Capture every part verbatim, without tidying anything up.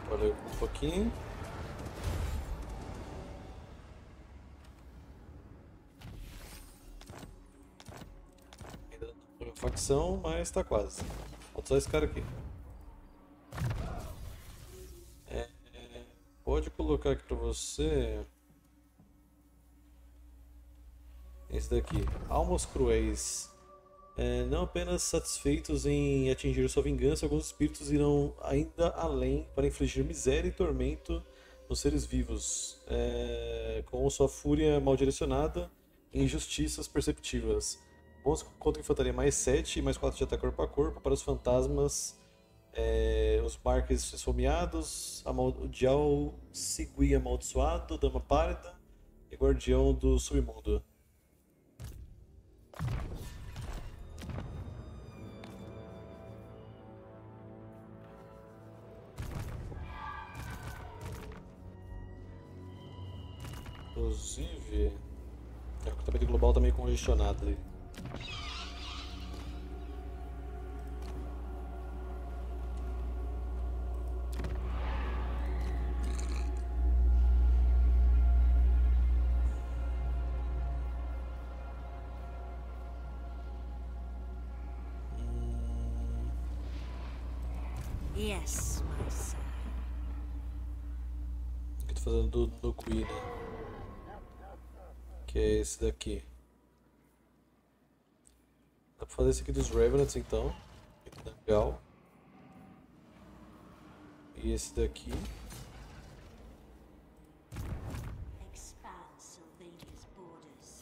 Valeu um pouquinho. Ainda não foi uma facção, mas tá quase. Falta só esse cara aqui. É, é, pode colocar aqui pra você. Esse daqui. Almas cruéis. É, não apenas satisfeitos em atingir sua vingança, alguns espíritos irão ainda além para infligir miséria e tormento nos seres vivos, é, com sua fúria mal direcionada e injustiças perceptivas. Bônus contra infantaria mais sete e mais quatro de ataque corpo a corpo para os fantasmas, é, os marques esfomeados, o Dial Sigui amaldiçoado, Dama Pálida e Guardião do Submundo. Inclusive, é, o tapete global tá meio congestionado ali. Yes, my son. O que eu tô fazendo do, do Queen, né? Que é esse daqui. Dá pra fazer esse aqui dos Revenants então. Legal. E esse daqui. Expand Sylvania's borders.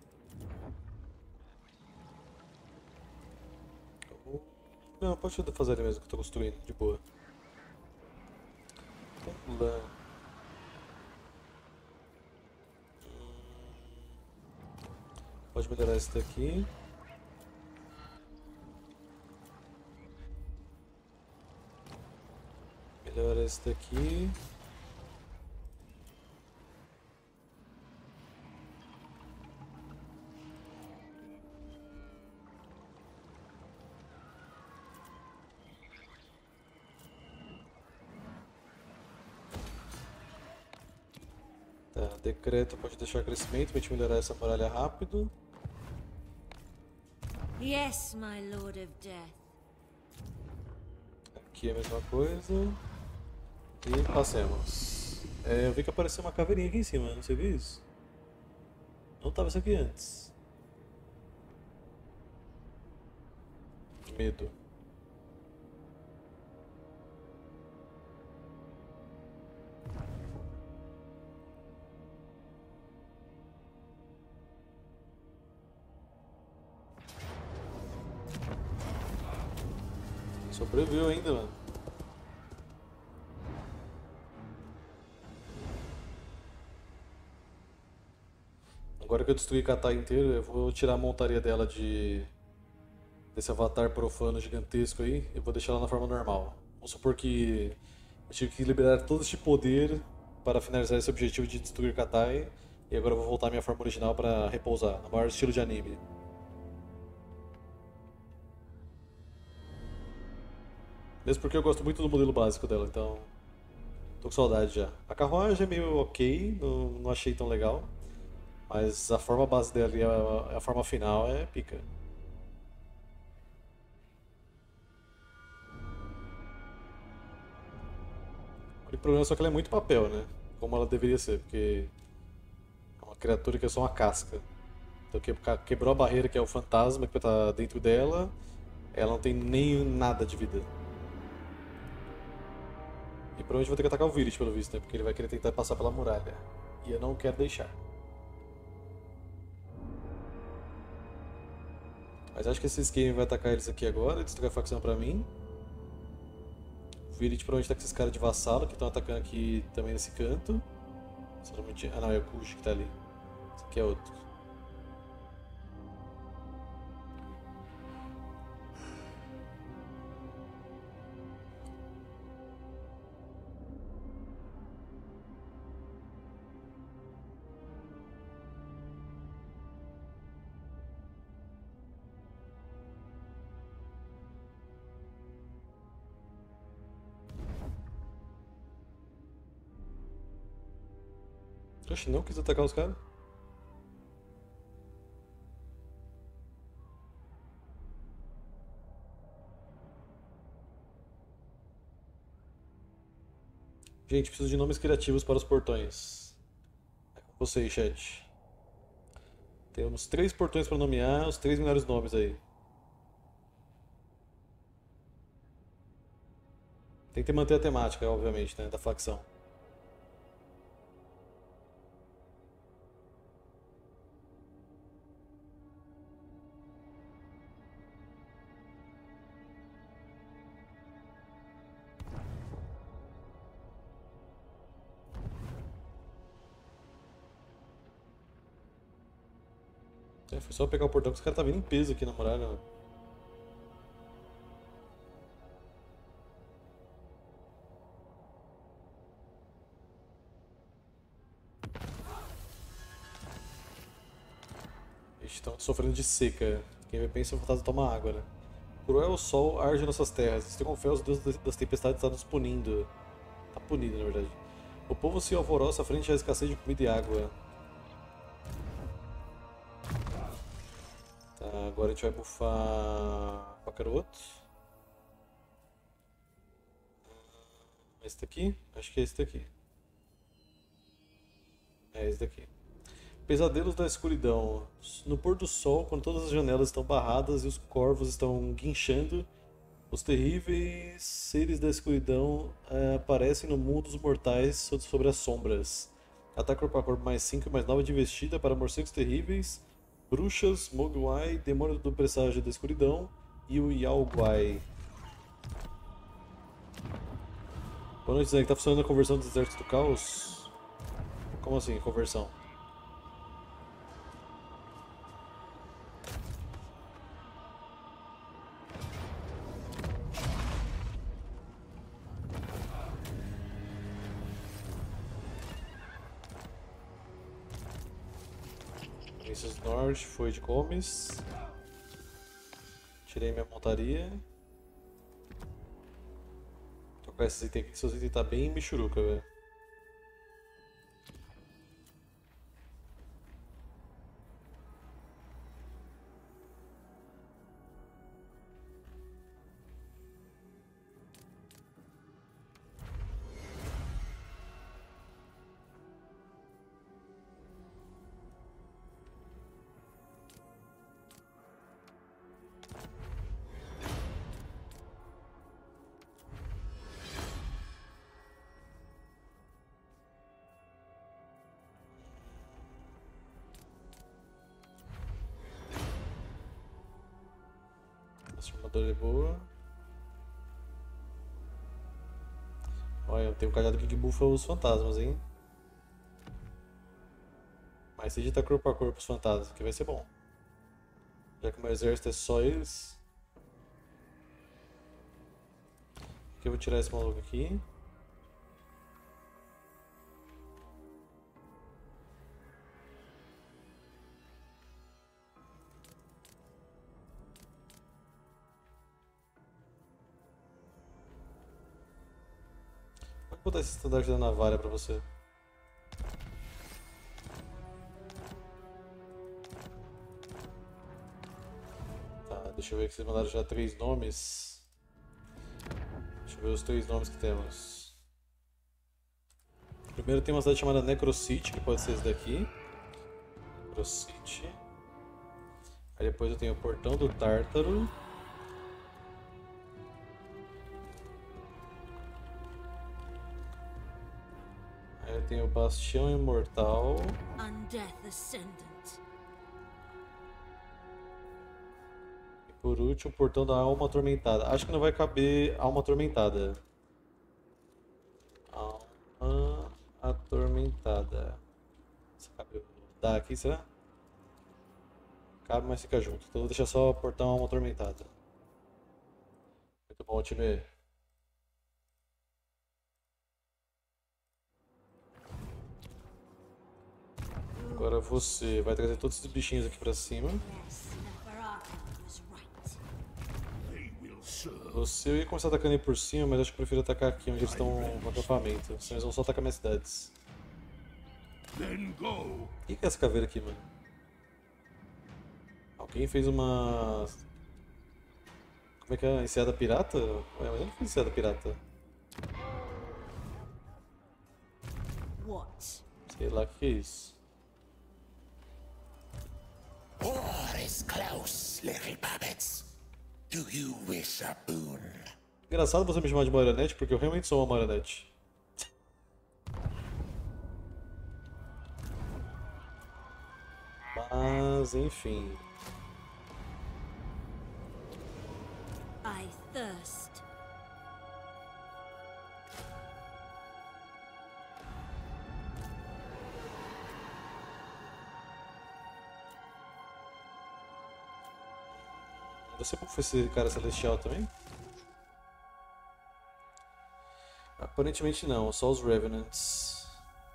Não, pode fazer ele mesmo que eu tô construindo, de boa. Vamos lá. Pode melhorar esse daqui. Melhora esse daqui. Tá, decreto pode deixar crescimento pra gente melhorar essa muralha rápido. Yes, my lord of death. Aqui é a mesma coisa. E passemos. É, eu vi que apareceu uma caveirinha aqui em cima, não sei viu isso? Não tava isso aqui antes. Medo. Sobreviveu ainda, mano. Agora que eu destruí Katai inteiro, eu vou tirar a montaria dela de desse avatar profano gigantesco aí e vou deixar ela na forma normal. Vamos supor que eu tive que liberar todo este poder para finalizar esse objetivo de destruir Katai e agora eu vou voltar à minha forma original para repousar, no maior estilo de anime. Mesmo porque eu gosto muito do modelo básico dela, então tô com saudade já. A carruagem é meio ok, não, não achei tão legal, mas a forma base dela e a, a forma final é pica. O único problema é só que ela é muito papel, né? Como ela deveria ser, porque é uma criatura que é só uma casca. Então que- quebrou a barreira que é o fantasma que tá dentro dela, ela não tem nem nada de vida. E provavelmente vou ter que atacar o Virich pelo visto, né? Porque ele vai querer tentar passar pela muralha. E eu não quero deixar. Mas acho que esse esquema vai atacar eles aqui agora, destruir a facção pra mim. O Virich provavelmente tá com esses caras de vassalo que estão atacando aqui também nesse canto. Se eu não me engano- Ah não, é o Kush que tá ali. Esse aqui é outro. Oxe, não quis atacar os caras? Gente, preciso de nomes criativos para os portões. É com vocês, chat. Temos três portões para nomear, os três melhores nomes aí. Tem que manter a temática, obviamente, né, da facção. É, foi só pegar o portão que os caras tá vindo em peso aqui na muralha, mano. Eles estão sofrendo de seca. Quem vai pensar, o fantasma toma água, né? Cruel sol arde nossas terras. Se com fé, os deuses das tempestades estão nos punindo. Tá punido, na verdade. O povo se alvoroça frente à escassez de comida e água. Tá, agora a gente vai bufar qualquer outro. Esse daqui? Acho que é esse daqui. É esse daqui. Pesadelos da escuridão. No pôr do sol, quando todas as janelas estão barradas e os corvos estão guinchando, os terríveis seres da escuridão eh, aparecem no mundo dos mortais sobre as sombras. Ataque corpo a corpo mais cinco, mais nove de investida para morcegos terríveis, bruxas, mogwai, demônio do presságio da escuridão e o Yaoguai. Boa noite, Zé. Tá funcionando a conversão do exército do caos? Como assim, conversão? Princess Norte foi de Gomes. Tirei minha montaria. Tô com esses itens aqui, seus itens tá bem michuruca, velho. Transformadora é boa. Olha, eu tenho um cajado aqui que bufa os fantasmas, hein? Mas se digitar corpo a corpo os fantasmas, que vai ser bom. Já que o meu exército é só eles. Aqui eu vou tirar esse maluco aqui. Vou botar esse estandarte da navalha pra você. Tá, deixa eu ver que vocês mandaram já três nomes. Deixa eu ver os três nomes que temos. Primeiro tem uma cidade chamada Necrocity, que pode ser esse daqui. Necrocity. Aí depois eu tenho o Portão do Tártaro. Aí eu tenho o Bastião Imortal. Undeath Ascendant. E por último, o Portão da Alma Atormentada. Acho que não vai caber Alma Atormentada. Alma Atormentada. Você cabe dar aqui, será? Cabe, mas fica junto. Então vou deixar só o Portão Alma Atormentada. Muito bom, time. Agora você vai trazer todos esses bichinhos aqui pra cima. Yes, Neferata was right. Você eu ia começar atacando aí por cima, mas acho que eu prefiro atacar aqui onde eles estão no acampamento. Senão eles vão só atacar minhas cidades. Then go. O que que é essa caveira aqui, mano? Alguém fez uma... Como é que é? Enseada pirata? Ué, mas eu não fiz enseada pirata. What? Sei lá o que que é isso. War is close, little puppets. Do you wish a boon? Engraçado você me chamar de marionete, porque eu realmente sou uma marionete. Mas, enfim. I thirst. Você foi esse cara celestial também? Aparentemente não, só os Revenants.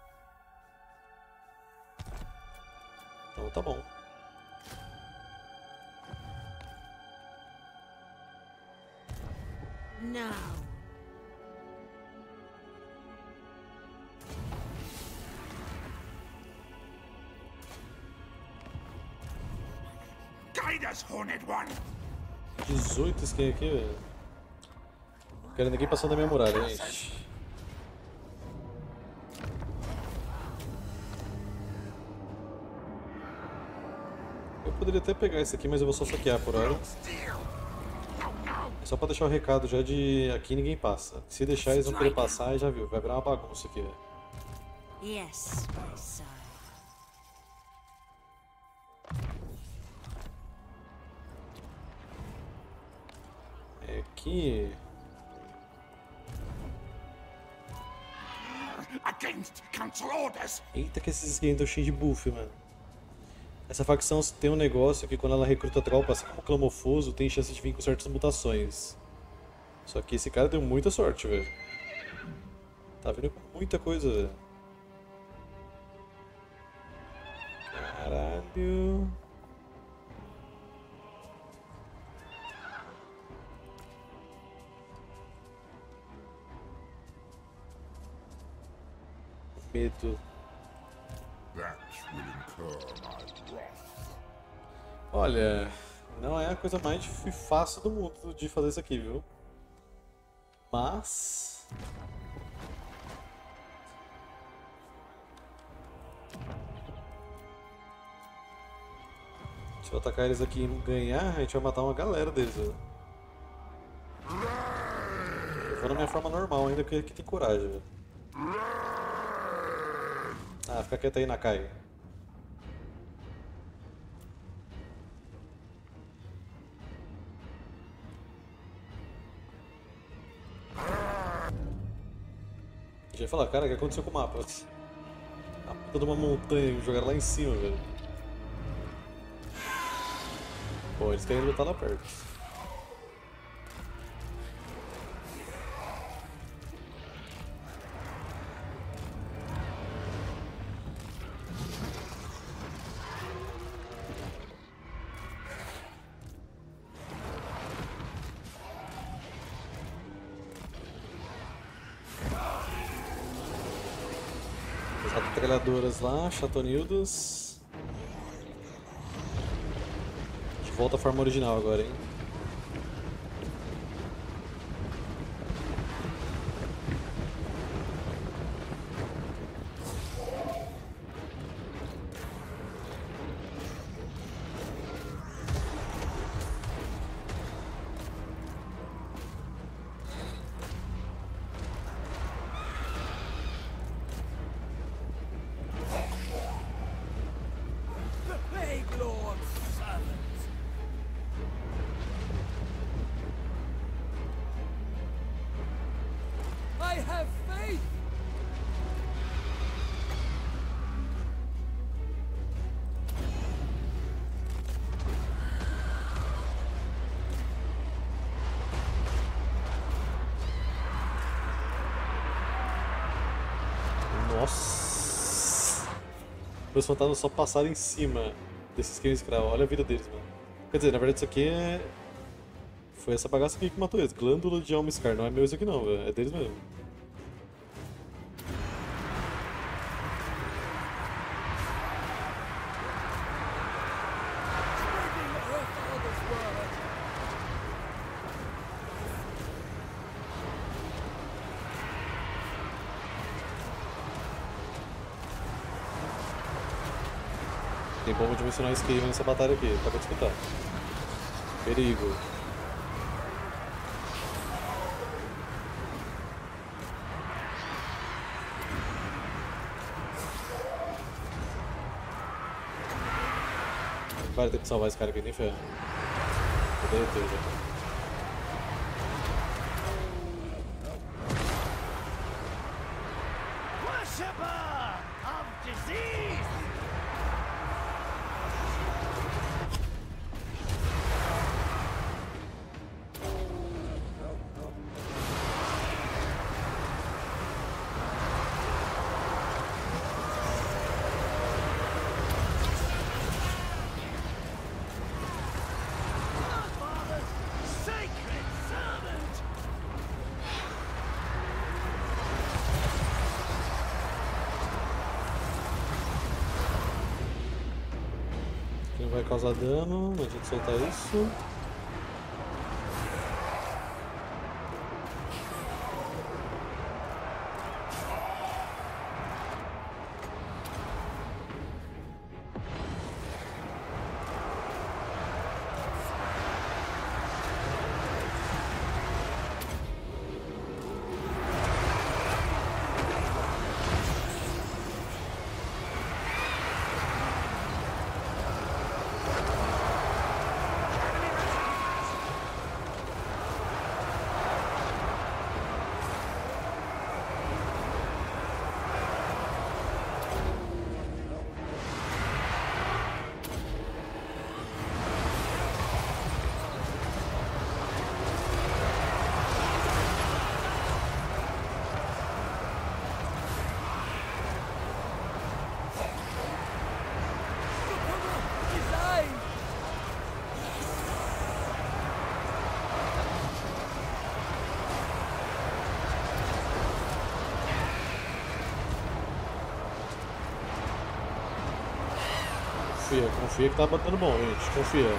Então tá bom. Now. Guide us, Horned One. dezoito skins aqui, velho. Não quero ninguém passando da minha muralha, gente. Eu poderia até pegar esse aqui, mas eu vou só saquear por hora. É só pra deixar o recado já de aqui ninguém passa. Se deixar eles vão querer passar e já viu, vai virar uma bagunça aqui, velho. Yes, my son. É aqui. Against council orders. Eita que esses skins estão cheios de buff, mano. Essa facção tem um negócio que quando ela recruta tropas, assim como o Clamofoso, tem chance de vir com certas mutações. Só que esse cara deu muita sorte, velho. Tá vindo com muita coisa, velho. Caralho. Medo. That will incur my wrath. Olha, não é a coisa mais dif- fácil do mundo de fazer isso aqui, viu? Mas... se eu atacar eles aqui e não ganhar, a gente vai matar uma galera deles, velho. Eu vou na minha forma normal ainda, porque aqui tem coragem, velho. Ah, fica quieto aí, Nakai. Já ia falar, cara, o que aconteceu com o mapa? A puta de uma montanha, jogaram lá em cima, velho. Pô, eles querem lutar lá perto. As metralhadoras lá, chatonildas. De volta à forma original agora, hein? The Plague Lord's servant. I have faith. Nossa! Os fantasmas só passaram em cima desses cães escravos. Olha a vida deles, mano. Quer dizer, na verdade isso aqui é... foi essa bagaça aqui que matou eles. Glândula de Almscar. Não é meu isso aqui não, velho. É deles mesmo. tem bomba dimensional Skaven nessa batalha aqui, acabei de escutar. Perigo. Vai ter que salvar esse cara aqui, nem ferro. Vou derreter já. Não vai causar dano, não adianta soltar isso. Confia, confia que tá batendo bom, gente. Confia.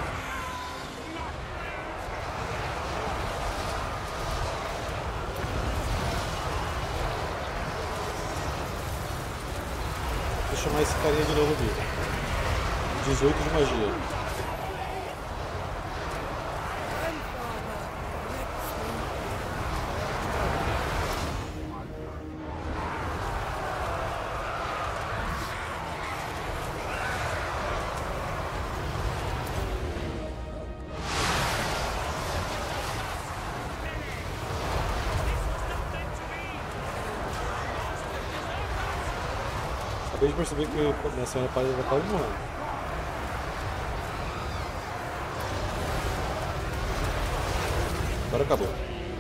Vou chamar esse carinha de novo aqui. dezoito de magia. Acabei de perceber que minha senhora parede vai quase morrendo. Agora acabou.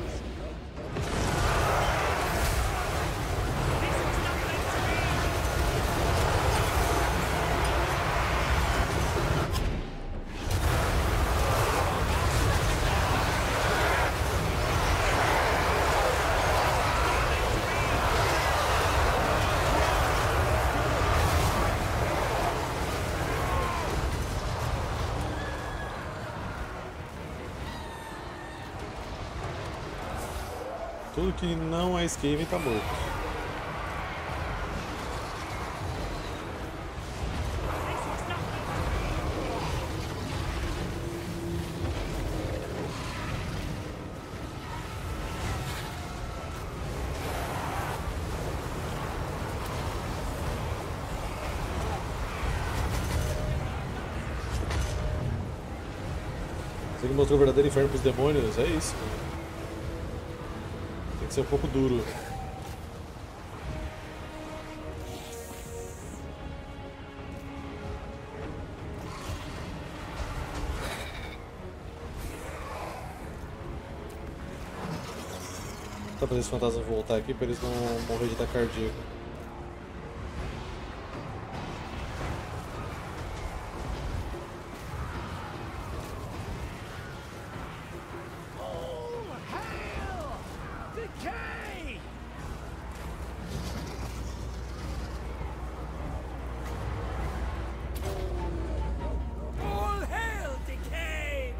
Tudo que não é Skaven tá morto. Você que mostrou o verdadeiro inferno pros demônios, é isso. Tem que ser um pouco duro. Tá fazendo esse fantasma voltar aqui pra eles não morrer de ataque cardíaco. All hail, Decay!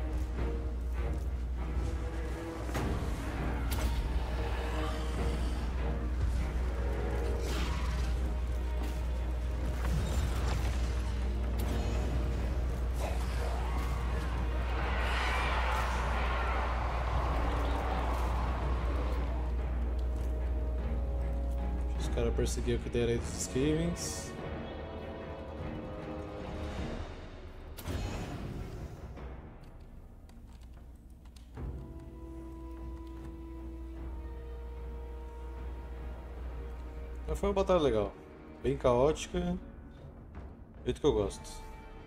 Os caras perseguiram que deram aí dos Skavens. Mas foi uma batalha legal. Bem caótica. Do jeito que eu gosto.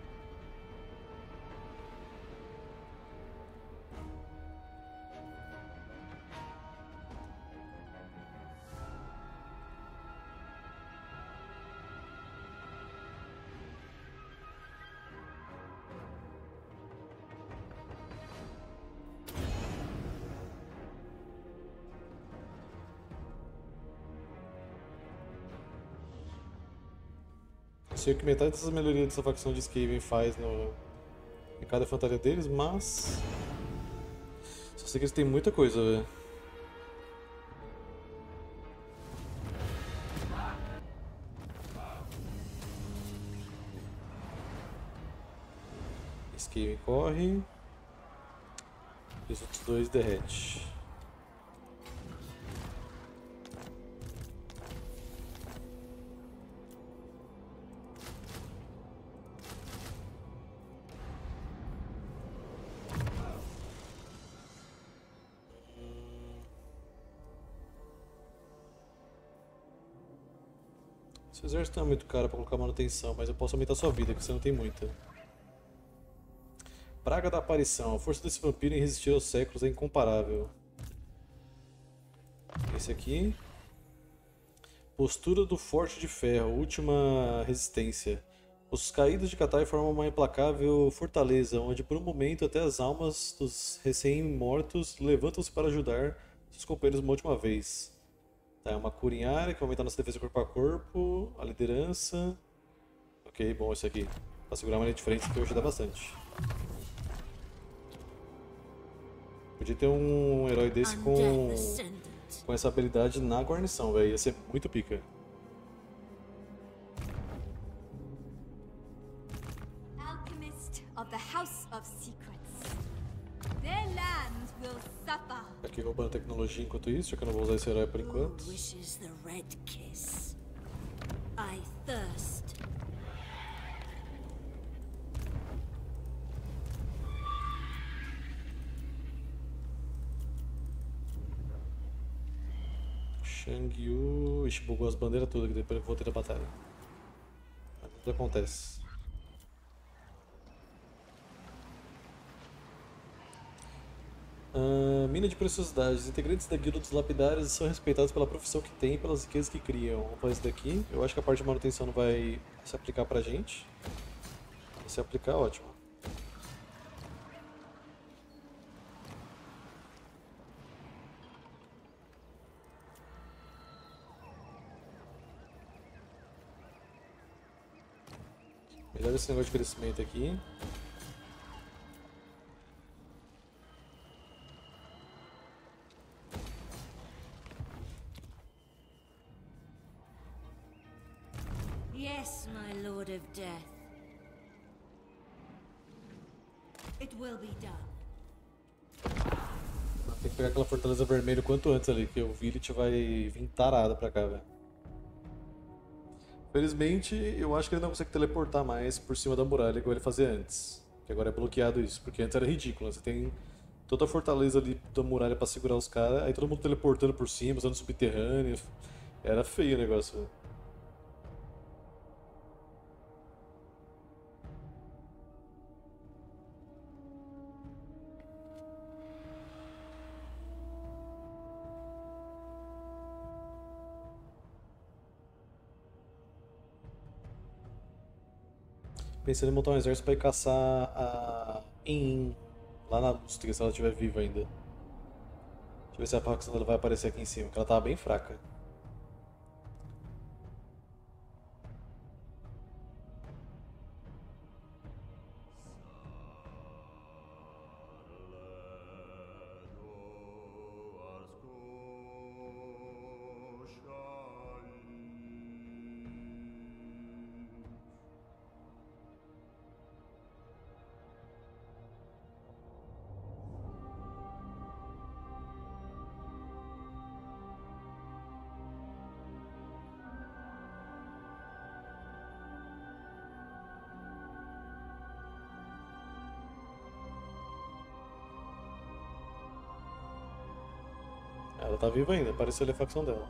Sei que metade dessas melhorias dessa facção de Skaven faz no, em cada infantaria deles, mas só sei que eles têm muita coisa, velho. Skaven corre e os outros dois derrete. Seu exército não é muito caro para colocar manutenção, mas eu posso aumentar sua vida, que você não tem muita. Praga da aparição. A força desse vampiro em resistir aos séculos é incomparável. Esse aqui. Postura do Forte de Ferro. Última resistência. Os caídos de Katai formam uma implacável fortaleza, onde por um momento até as almas dos recém-mortos levantam-se para ajudar seus companheiros uma última vez. Tá, é uma cura em área que vai aumentar nossa defesa corpo a corpo, a liderança. Ok, bom esse aqui. Pra segurar uma linha de frente, isso aqui vai ajudar bastante. Podia ter um herói desse com, com essa habilidade na guarnição, velho. Ia ser muito pica. Alchemist of the House of Secrets. Their lands will suffer. Aqui roubando tecnologia enquanto isso, já que eu não vou usar esse herói por enquanto. Who wishes the red kiss? I thirst. Shang-Yu... Ixi, bugou as bandeiras todas aqui depois que eu voltei da batalha. Mas tudo acontece. Uh, mina de preciosidades. Os integrantes da Guilda dos Lapidários são respeitados pela profissão que têm e pelas riquezas que criam. Vamos fazer isso daqui. Eu acho que a parte de manutenção não vai se aplicar pra gente. Se aplicar, ótimo. Melhora esse negócio de crescimento aqui. Yes, my Lord of Death. It will be done. Tem que pegar aquela fortaleza vermelha o quanto antes ali, que o Village vai vir tarado pra cá, velho. Felizmente, eu acho que ele não consegue teleportar mais por cima da muralha igual ele fazia antes. Que agora é bloqueado isso, porque antes era ridículo. Você tem toda a fortaleza ali da muralha pra segurar os caras, aí todo mundo teleportando por cima, usando subterrâneo. Era feio o negócio, velho. Pensando em montar um exército pra ir caçar a In lá na Lústria, se ela estiver viva ainda. Deixa eu ver se a facção dela vai aparecer aqui em cima, que ela tava bem fraca. ela tá viva ainda, apareceu ali a facção dela.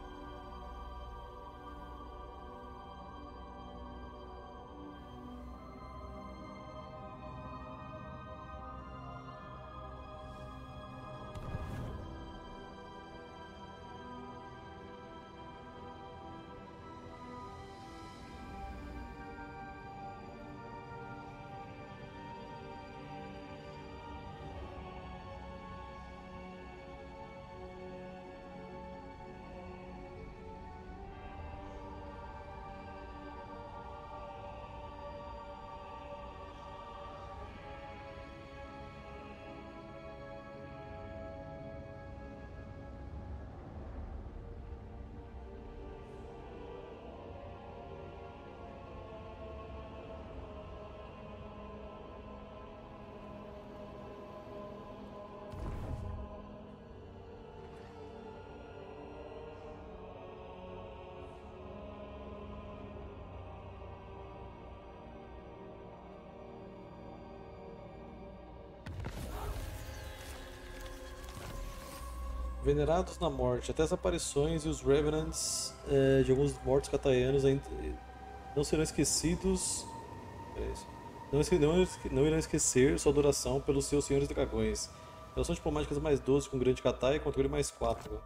Venerados na morte, até as aparições e os Revenants eh, de alguns mortos cataianos ainda não serão esquecidos. Não, esque- não, esque- não irão esquecer sua adoração pelos seus senhores dragões. Relações diplomáticas mais doze com o grande Katai e controle mais quatro.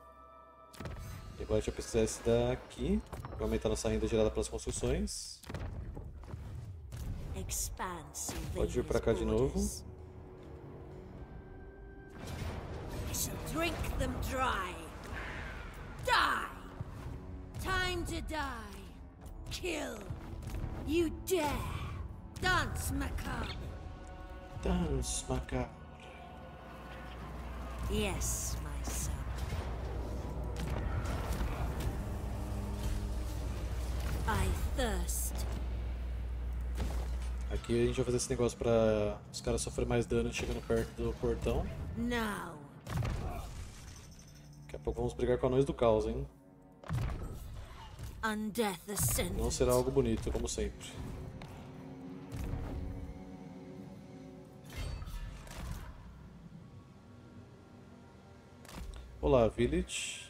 E agora deixa eu pesquisar esse daqui, para aumentar nossa renda gerada pelas construções. Pode vir pra cá de novo. I shall drink them dry. Die! Time to die. Kill. You dare. Dance macabre. Dance macabre. Yes, my son. I thirst. Aqui a gente vai fazer esse negócio pra os caras sofrerem mais dano chegando perto do portão. Now. Daqui a pouco vamos brigar com anões do caos, hein? Undeath ascendant. Não será algo bonito, como sempre. Olá, Village.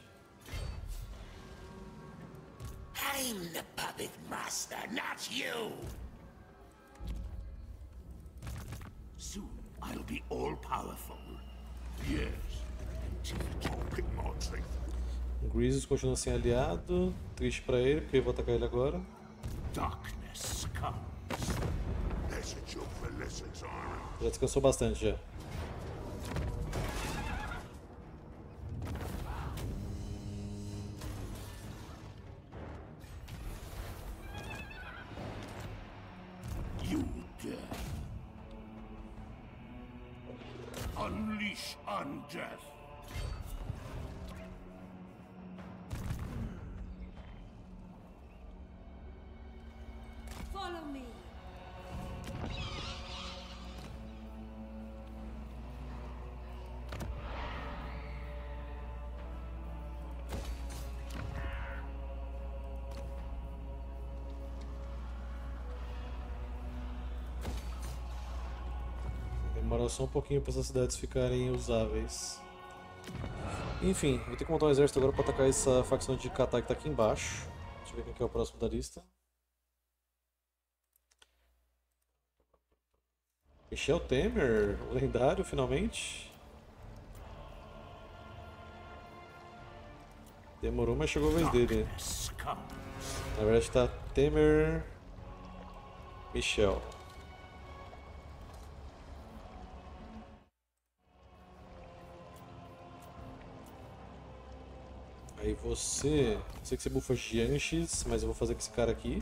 I'm the puppet master, not you! Soon I'll be all-powerful. Yes, until you talk more truth. O Grizzlies continua sem aliado. Triste pra ele, porque eu vou atacar ele agora. Darkness comes. There's a joke for lessons, Iron. Já descansou bastante já. You dare. Unleash undeath. Follow me. Demora só um pouquinho para essas cidades ficarem usáveis. Enfim, vou ter que montar um exército agora para atacar essa facção de Katai que tá aqui embaixo. Deixa eu ver quem que é o próximo da lista. Michel Temer, o lendário, finalmente. Demorou, mas chegou a vez dele. Darkness comes. Na verdade tá Temer, Michel. Aí você... Eu sei que você bufa Gianches, mas eu vou fazer com esse cara aqui.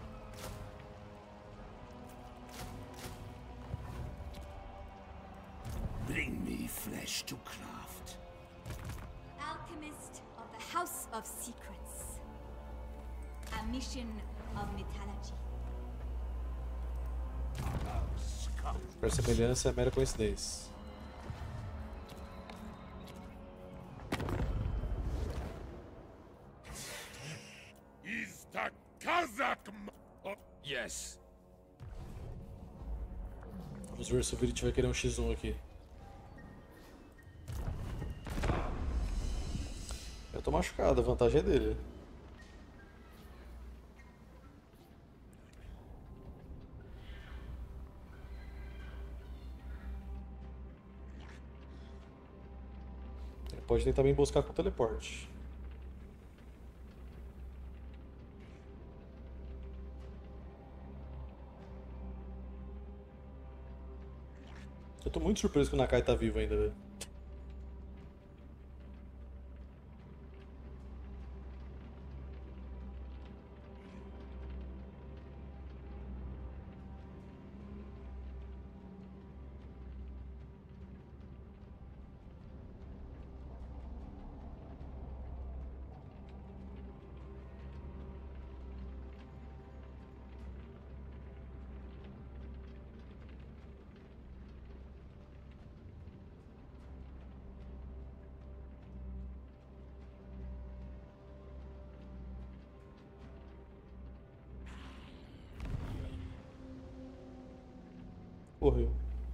Bring me flesh to craft. Alchemist of the House of Secrets. A mission of mythology. Scum. Qualquer semelhança é mera coincidência. Is the Kazakh? Oh, yes. Vamos ver se o Virit vai querer um xis um aqui. tô machucado, a vantagem é dele. Ele pode tentar me emboscar com o teleporte. Eu tô muito surpreso que o Nakai tá vivo ainda, velho. Correu.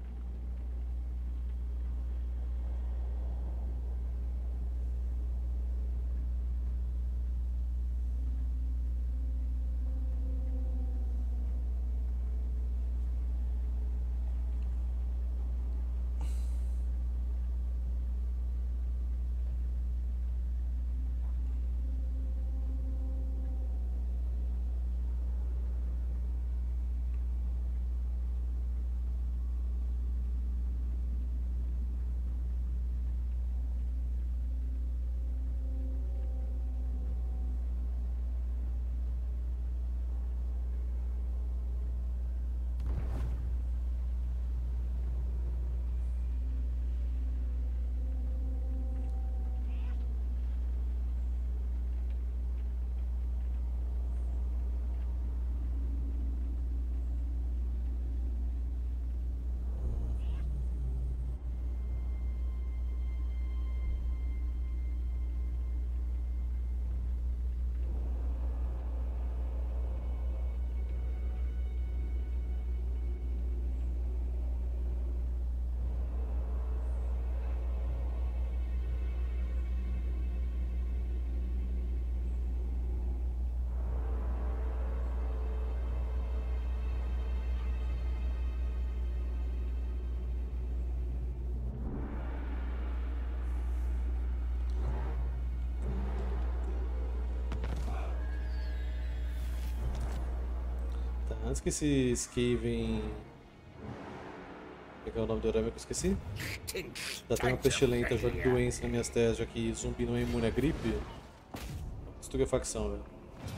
Antes que esse Skaven... Pegar o nome do arame que eu esqueci? Já tem uma pestilenta, joga doença nas minhas testes, já que zumbi não é imune à gripe. Estupefacção, velho.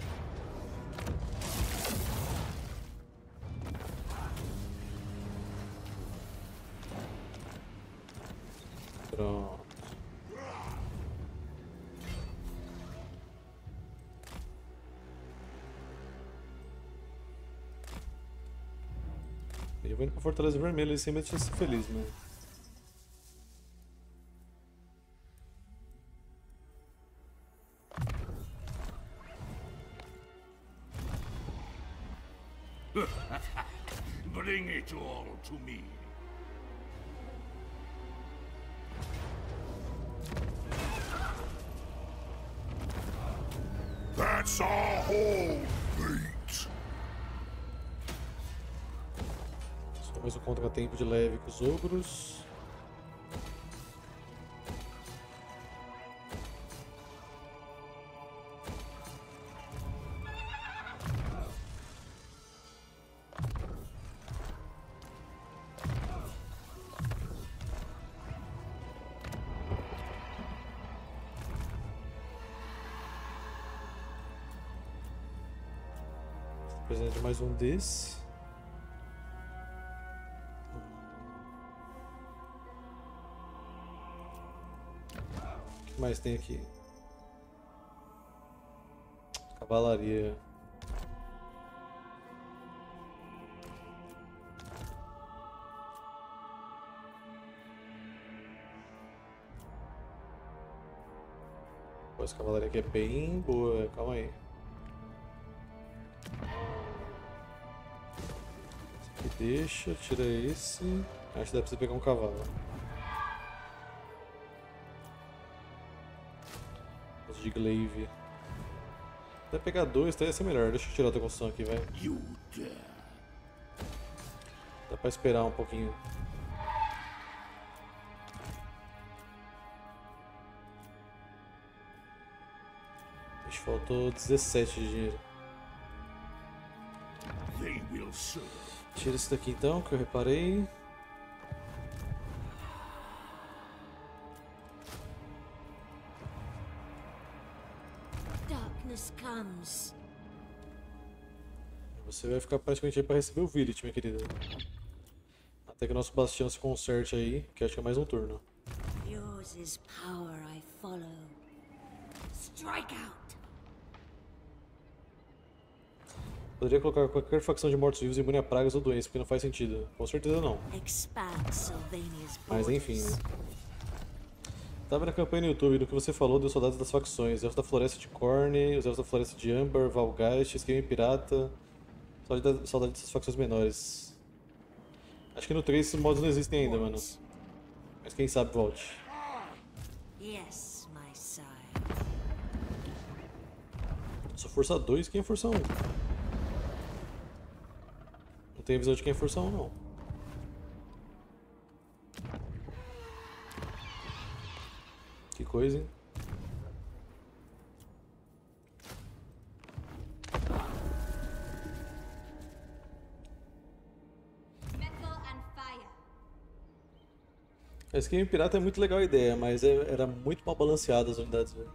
Pronto. Eu vou indo pra Fortaleza Vermelha e sem medo de ser feliz, né? Bring it all to me. That's our whole mate. Só mais um contratempo de leve com os ogros. Presente de mais um desse. O que mais tem aqui? Cavalaria. Pô, essa cavalaria aqui é bem boa, calma aí. Deixa, tira esse. Acho que dá pra você pegar um cavalo. Os de glaive. Até pegar dois, até ia ser melhor. Deixa eu tirar outra construção aqui, velho. You dare. Dá pra esperar um pouquinho. Ixi, faltou dezessete de dinheiro. They will serve. Tira esse daqui então, que eu reparei. Darkness comes. Você vai ficar praticamente aí pra receber o Virit, minha querida. Até que o nosso bastião se conserte aí, que acho que é mais um turno. Yours is power I follow. Strike out. Poderia colocar qualquer facção de mortos-vivos imune a pragas ou doenças, porque não faz sentido. Com certeza não. Expand Sylvania's Mas enfim, borders. né? Tava na campanha no YouTube, no que você falou dos soldados das facções. Elfos da Floresta de Corne, os Elfos da Floresta de Amber, Valgeist, Esquema Pirata. Saudade, saudade dessas facções menores. Acho que no três esses modos não existem ainda, mano. Mas quem sabe volte. Yes, my sire. Sou força dois, quem é força um? Não tenho visão de quem é força um, não. Que coisa, hein? Metal and fire. Esse Esquema Pirata é muito legal a ideia, mas é- era muito mal balanceada as unidades, velho.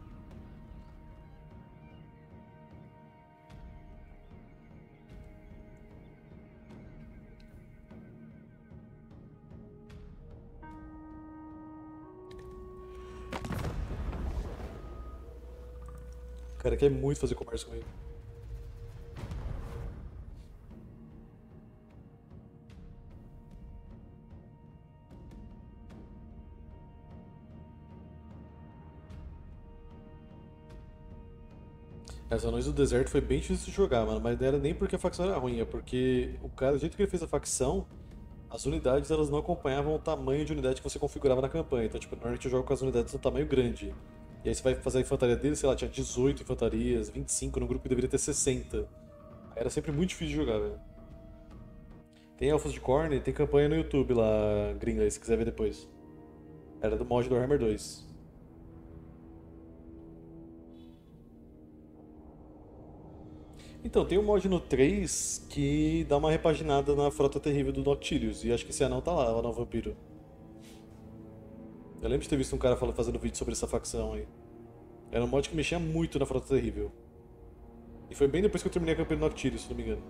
O cara quer muito fazer comércio comigo. Essa Anões do Deserto foi bem difícil de jogar, mano, mas não era nem porque a facção era ruim, é porque o cara, do jeito que ele fez a facção, as unidades elas não acompanhavam o tamanho de unidade que você configurava na campanha. Então, tipo, normalmente eu jogo com as unidades no tamanho grande. E aí você vai fazer a infantaria dele, sei lá, tinha dezoito infantarias, vinte e cinco no grupo que deveria ter sessenta. Aí era sempre muito difícil de jogar, velho. Tem Elfos de Corne, tem campanha no YouTube lá, gringa, aí se quiser ver depois. Era do mod do Warhammer dois. Então, tem um mod no três que dá uma repaginada na frota terrível do Noctilius, e acho que esse anão tá lá, o anão vampiro. Eu lembro de ter visto um cara falando, fazendo vídeo sobre essa facção aí. Era um mod que mexia muito na frota terrível. E foi bem depois que eu terminei a campanha do Noctilius, se não me engano.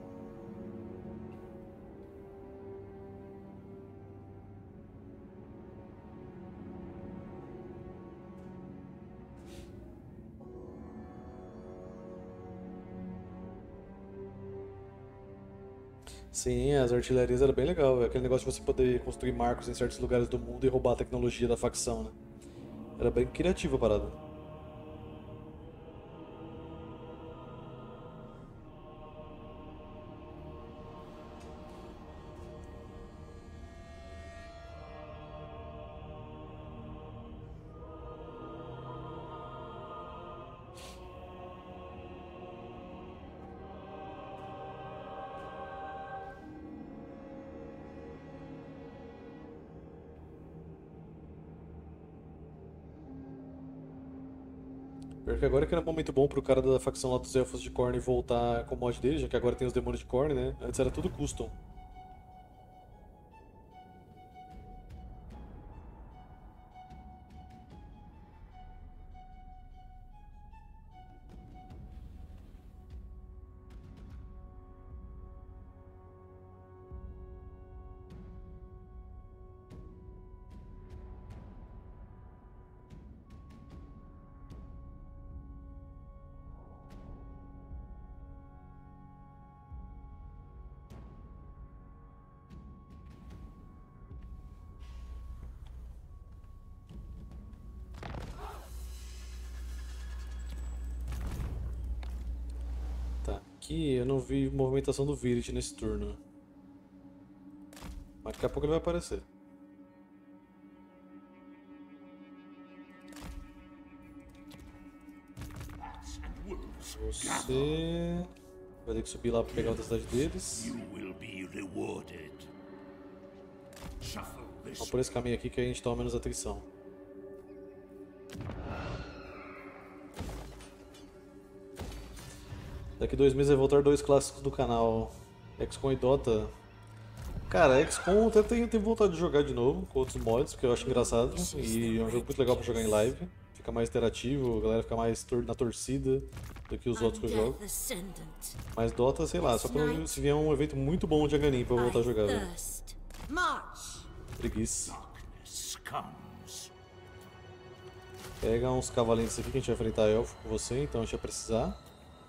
Sim, as artilharias era bem legal, aquele negócio de você poder construir marcos em certos lugares do mundo e roubar a tecnologia da facção, né? Era bem criativa a parada. Pior que agora que era um momento bom pro cara da facção lá dos Elfos de Corne voltar com o mod dele, já que agora tem os demônios de Corne, né? Antes era tudo custom. Tá, aqui eu não vi movimentação do Virit nesse turno. Mas daqui a pouco ele vai aparecer. Você vai ter que subir lá para pegar outra cidade deles. You will be rewarded. Shuffle this. Vamos por esse caminho aqui que a gente toma menos atenção. Daqui dois meses vai voltar dois clássicos do canal, X COM e Dota. Cara, X COM até tenho, tenho vontade de jogar de novo com outros mods, porque eu acho engraçado e é um jogo muito legal pra jogar em live. Fica mais interativo, a galera fica mais tor na torcida do que os outros que eu jogo. Mas Dota, sei lá, só quando se vier um evento muito bom de Aganim pra eu voltar a jogar, velho. Preguiça. Pega uns cavalinhos aqui que a gente vai enfrentar elfo com você, então a gente vai precisar.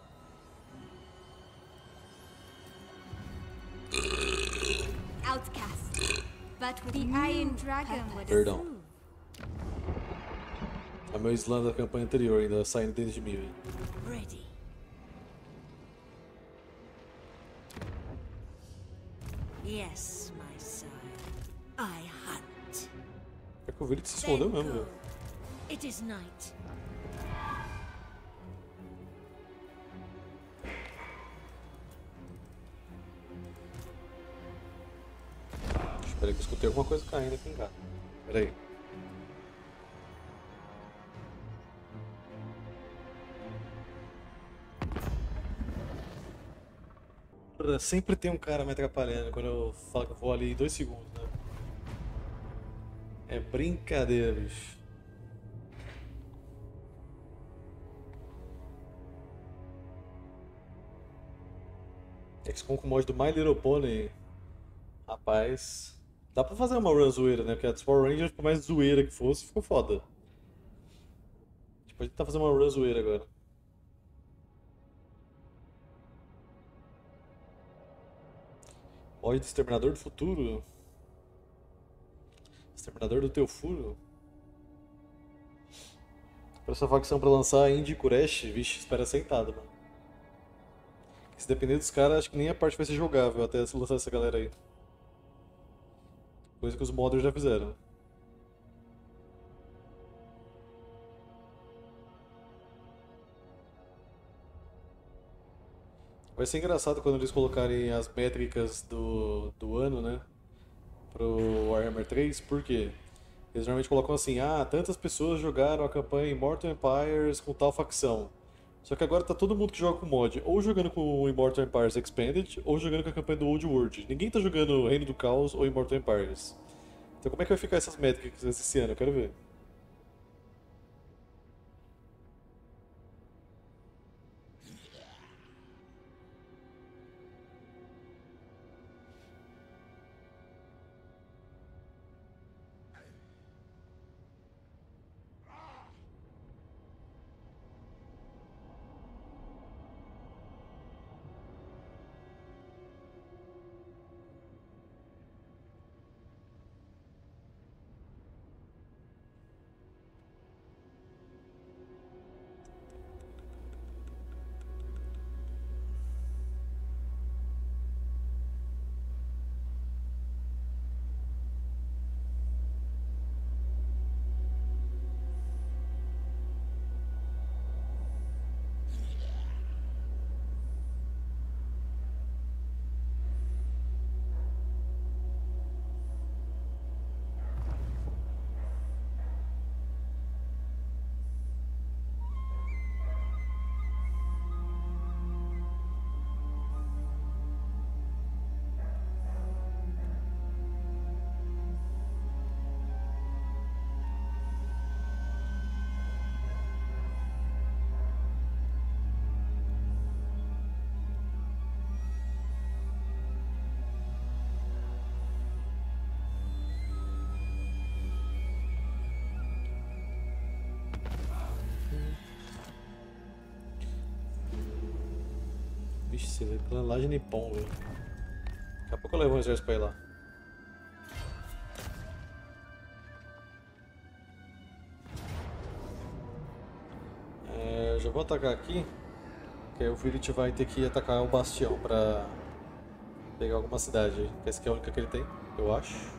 Outcast. But with the Iron Dragon would Perdão. approve. É o meu slam da campanha anterior, ainda saindo dentro de mim, velho. Ready. Yes, my sire. I hunt. É que o Virit se escondeu mesmo, velho. It is night. Espera aí que eu escutei alguma coisa caindo aqui em casa. Espera aí. Sempre tem um cara me atrapalhando quando eu falo que eu vou ali dois segundos, né? É brincadeira, bicho. X COM com o mod do My Little Pony. Rapaz, dá pra fazer uma run zoeira, né? Porque a dos Power Rangers, por mais zoeira que fosse, ficou foda. Tipo, a gente tá fazendo uma run zoeira agora. Mod do Exterminador do Futuro? Exterminador do Teu Furo? Pra essa facção pra lançar a Indy Kuresh, vixe, espera sentado, mano. Se depender dos caras, acho que nem a parte vai ser jogável até se lançar essa galera aí. Coisa que os modders já fizeram. Vai ser engraçado quando eles colocarem as métricas do, do ano, né? Pro Warhammer três, por quê? Eles normalmente colocam assim, ah, tantas pessoas jogaram a campanha Immortal Empires com tal facção. Só que agora tá todo mundo que joga com mod, ou jogando com o Immortal Empires Expanded, ou jogando com a campanha do Old World. Ninguém tá jogando Reino do Caos ou Immortal Empires. Então como é que vai ficar essas métricas esse ano? Eu quero ver. Vixe, você vê clã de Nippon, velho. Daqui a pouco eu levo um exército pra ir lá. É, eu já vou atacar aqui, que aí o Virit vai ter que atacar o bastião pra pegar alguma cidade. Essa aqui é a única que ele tem, eu acho.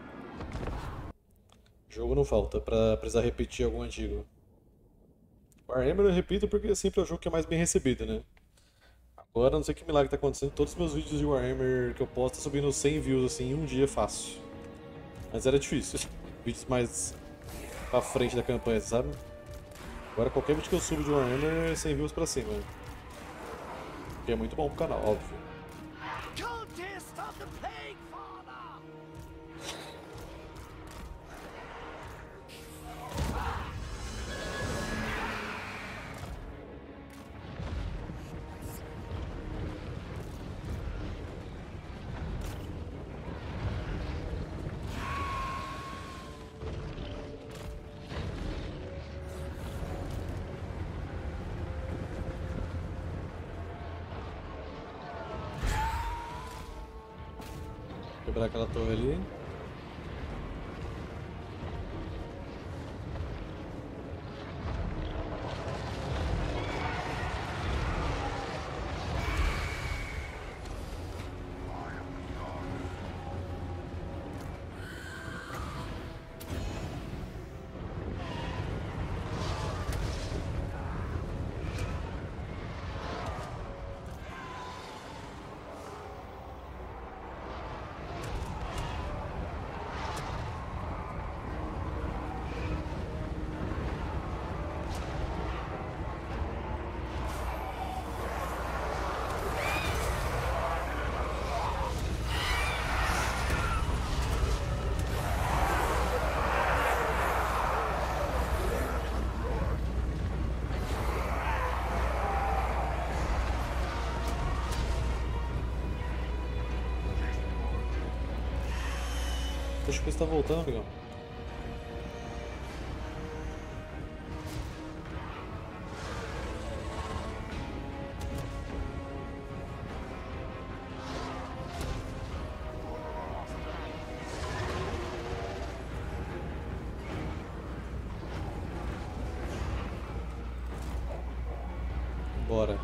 Jogo não falta, pra precisar repetir algum antigo. Warhammer eu repito porque é sempre o jogo que é mais bem recebido, né? Agora, não sei que milagre tá acontecendo, todos os meus vídeos de Warhammer que eu posto tá subindo cem views assim em um dia fácil. Mas era difícil. Vídeos mais pra frente da campanha, sabe? Agora qualquer vídeo que eu subo de Warhammer é cem views pra cima. Que é muito bom pro canal, óbvio. Cultist of the Plague Father! Quebrar aquela torre ali. Acho que você tá voltando, amigão. Bora.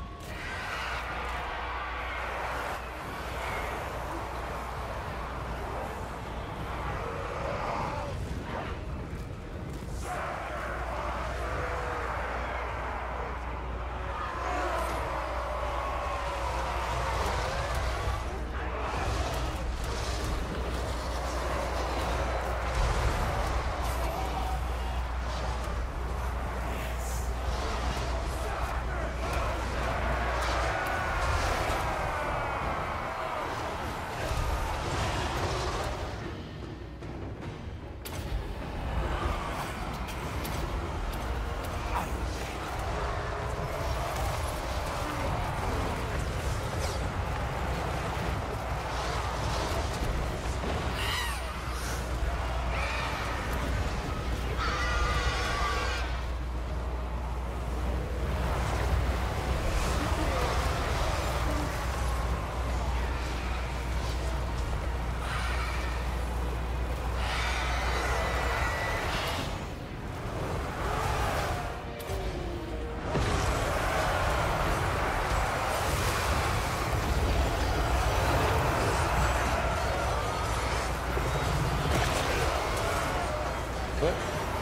Ué?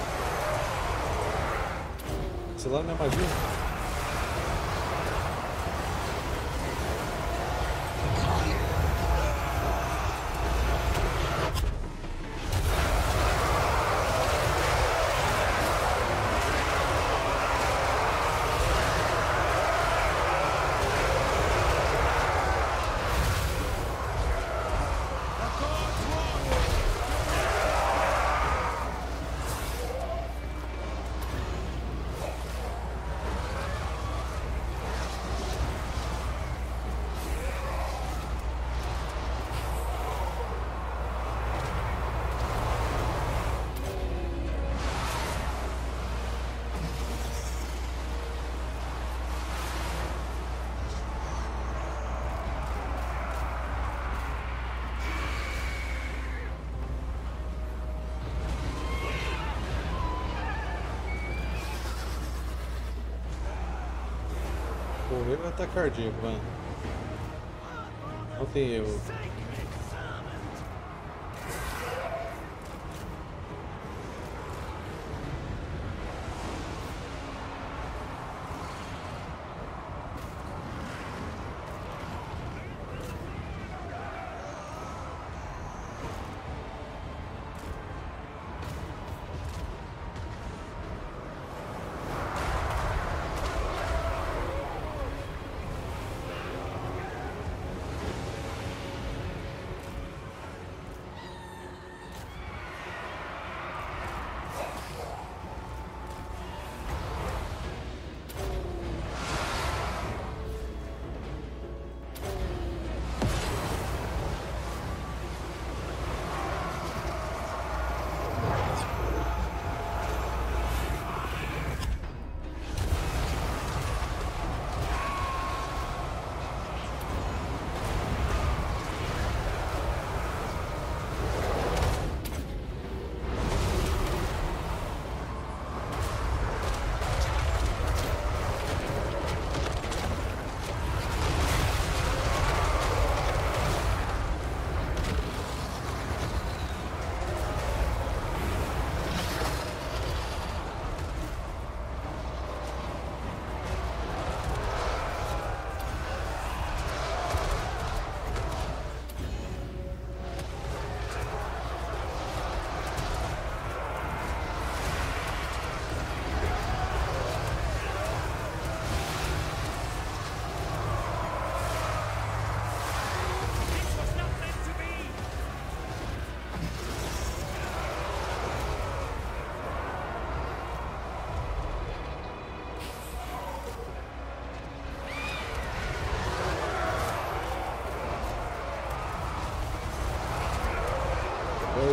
Sei lá, não é magia? Correr vai estar cardíaco, mano. Não tem erro.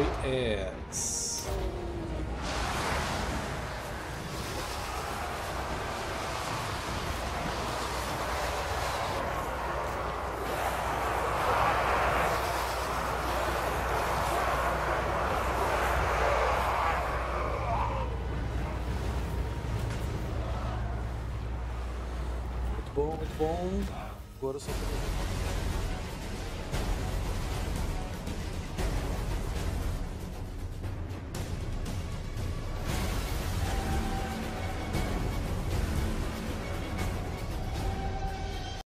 foi Axe. Muito bom, muito bom. Agora só